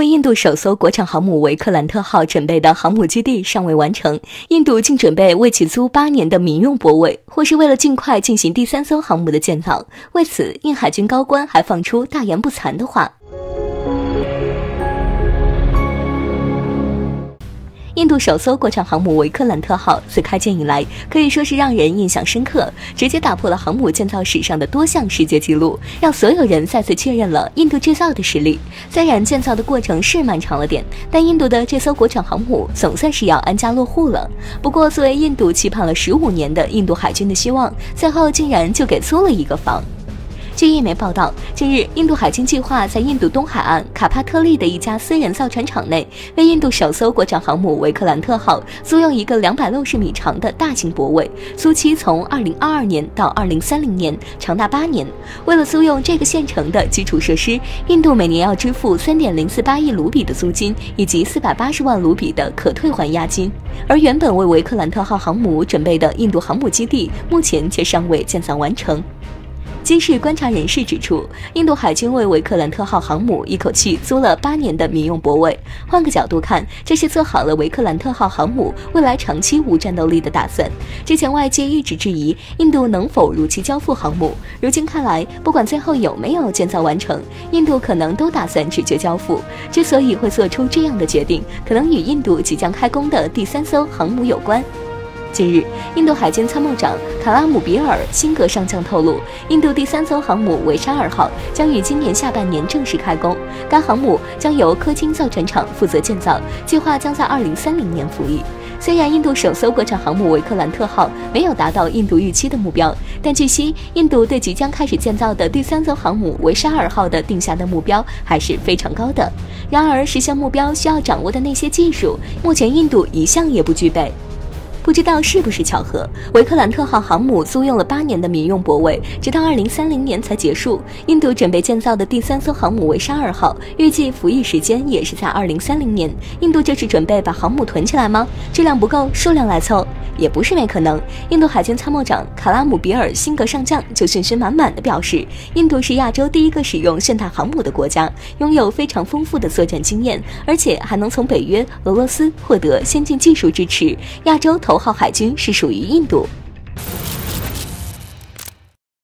为印度首艘国产航母维克兰特号准备的航母基地尚未完成，印度竟准备为其租8年的民用泊位，或是为了尽快进行第3艘航母的建造。为此，印海军高官还放出大言不惭的话。印度首艘国产航母维克兰特号自开建以来，可以说是让人印象深刻，直接打破了航母建造史上的多项世界纪录，让所有人再次确认了印度制造的实力。虽然建造的过程是漫长了点，但印度的这艘国产航母总算是要安家落户了。不过，作为印度期盼了15年的印度海军的希望，最后竟然就给租了一个房。据印媒报道，近日，印度海军计划在印度东海岸卡帕特利的一家私人造船厂内，为印度首艘国产航母维克兰特号租用一个260米长的大型泊位，租期从2022年到2030年，长达8年。为了租用这个现成的基础设施，印度每年要支付3.048亿卢比的租金，以及480万卢比的可退还押金。而原本为维克兰特号航母准备的印度航母基地，目前却尚未建造完成。机事观察人士指出，印度海军为维克兰特号航母一口气租了8年的民用泊位。换个角度看，这是做好了维克兰特号航母未来长期无战斗力的打算。之前外界一直质疑印度能否如期交付航母，如今看来，不管最后有没有建造完成，印度可能都打算直接交付。之所以会做出这样的决定，可能与印度即将开工的第3艘航母有关。近日，印度海军参谋长卡拉姆比尔辛格上将透露，印度第3艘航母维沙尔号将于今年下半年正式开工。该航母将由科钦造船厂负责建造，计划将在2030年服役。虽然印度首艘国产航母维克兰特号没有达到印度预期的目标，但据悉，印度对即将开始建造的第3艘航母维沙尔号的定下的目标还是非常高的。然而，实现目标需要掌握的那些技术，目前印度一项也不具备。不知道是不是巧合，维克兰特号航母租用了8年的民用泊位，直到2030年才结束。印度准备建造的第3艘航母维沙尔号，预计服役时间也是在2030年。印度这是准备把航母囤起来吗？质量不够，数量来凑？也不是没可能。印度海军参谋长卡拉姆比尔辛格上将就信心满满地表示，印度是亚洲第一个使用现代航母的国家，拥有非常丰富的作战经验，而且还能从北约、俄罗斯获得先进技术支持。亚洲头号海军是属于印度。